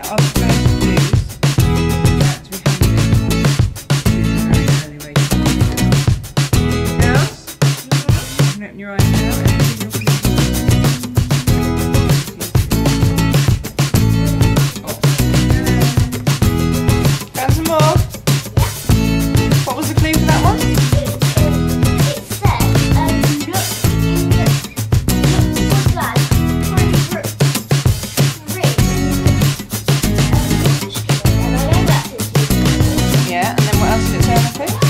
Yeah, our first clues that we haven't been anything else? You can open your eyes now. Found some more? What was the clue for that one? Yeah, and then what else did it say on the clue?